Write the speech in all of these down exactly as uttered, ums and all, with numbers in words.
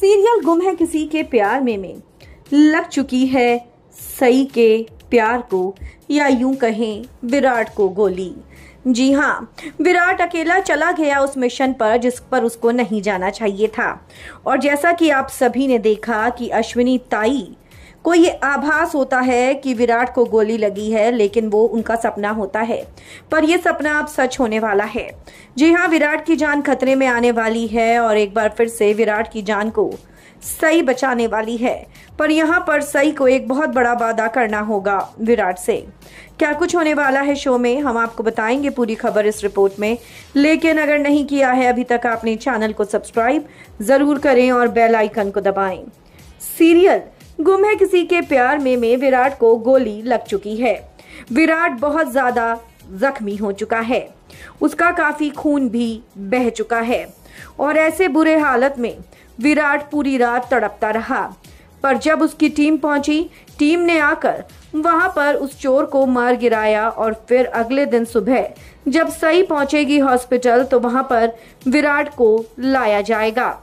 Serial गुम है किसी के प्यार में में लग चुकी है सई के प्यार को, या यूं कहें विराट को गोली। जी हाँ, विराट अकेला चला गया उस मिशन पर जिस पर उसको नहीं जाना चाहिए था। और जैसा कि आप सभी ने देखा कि अश्विनी ताई को ये आभास होता है कि विराट को गोली लगी है, लेकिन वो उनका सपना होता है, पर यह सपना अब सच होने वाला है। जी हाँ, विराट की जान खतरे में आने वाली है और एक बार फिर से विराट की जान को सई बचाने वाली है। पर यहाँ पर सई को एक बहुत बड़ा वादा करना होगा विराट से। क्या कुछ होने वाला है शो में, हम आपको बताएंगे पूरी खबर इस रिपोर्ट में। लेकिन अगर नहीं किया है अभी तक आपने चैनल को सब्सक्राइब जरूर करें और बेल आइकन को दबाएं। सीरियल गुम है किसी के प्यार में में विराट को गोली लग चुकी है। विराट बहुत ज्यादा जख्मी हो चुका है, उसका काफी खून भी बह चुका है और ऐसे बुरे हालत में विराट पूरी रात तड़पता रहा। पर जब उसकी टीम पहुंची, टीम ने आकर वहां पर उस चोर को मार गिराया और फिर अगले दिन सुबह जब सई पहुंचेगी हॉस्पिटल तो वहां पर विराट को लाया जाएगा।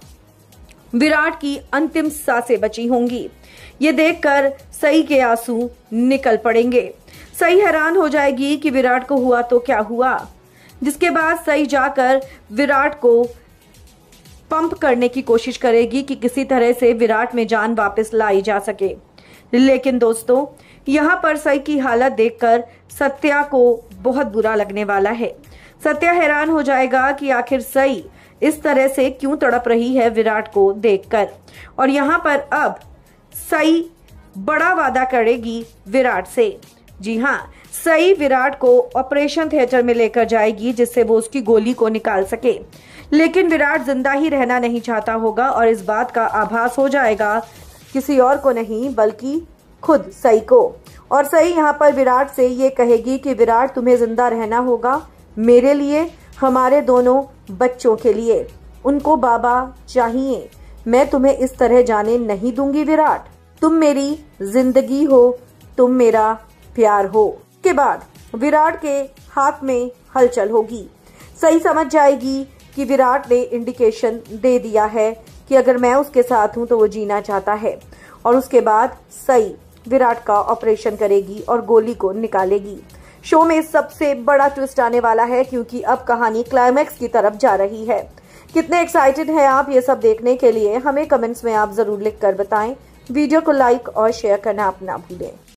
विराट की अंतिम सांसें बची होंगी। ये देखकर सई के आंसू निकल पड़ेंगे। सई हैरान हो जाएगी कि विराट को हुआ तो क्या हुआ, जिसके बाद सई जाकर विराट को पंप करने की कोशिश करेगी कि किसी तरह से विराट में जान वापस लाई जा सके। लेकिन दोस्तों, यहाँ पर सई की हालत देखकर सत्या को बहुत बुरा लगने वाला है। सत्या हैरान हो जाएगा कि आखिर सई इस तरह से क्यों तड़प रही है विराट को देखकर। और यहाँ पर अब सई बड़ा वादा करेगी विराट से। जी हाँ, सई विराट को ऑपरेशन थिएटर में लेकर जाएगी जिससे वो उसकी गोली को निकाल सके। लेकिन विराट जिंदा ही रहना नहीं चाहता होगा और इस बात का आभास हो जाएगा किसी और को नहीं बल्कि खुद सई को। और सई यहाँ पर विराट से ये कहेगी कि विराट, तुम्हें जिंदा रहना होगा मेरे लिए, हमारे दोनों बच्चों के लिए। उनको बाबा चाहिए, मैं तुम्हें इस तरह जाने नहीं दूंगी विराट। तुम मेरी जिंदगी हो, तुम मेरा प्यार हो। के बाद विराट के हाथ में हलचल होगी। सई समझ जाएगी कि विराट ने इंडिकेशन दे दिया है कि अगर मैं उसके साथ हूं तो वो जीना चाहता है। और उसके बाद सई विराट का ऑपरेशन करेगी और गोली को निकालेगी। शो में सबसे बड़ा ट्विस्ट आने वाला है क्योंकि अब कहानी क्लाइमैक्स की तरफ जा रही है। कितने एक्साइटेड हैं आप ये सब देखने के लिए, हमें कमेंट्स में आप जरूर लिख कर बताएं। वीडियो को लाइक और शेयर करना आप ना भूलें।